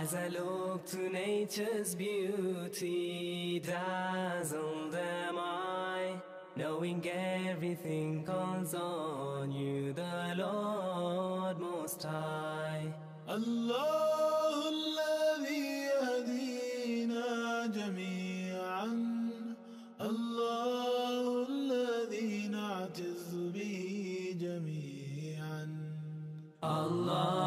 As I look to nature's beauty, dazzled am I, knowing everything calls on you, the Lord Most High. الله الذي يهدينا جميعا، الله الذي نعتز به جميعا. Allah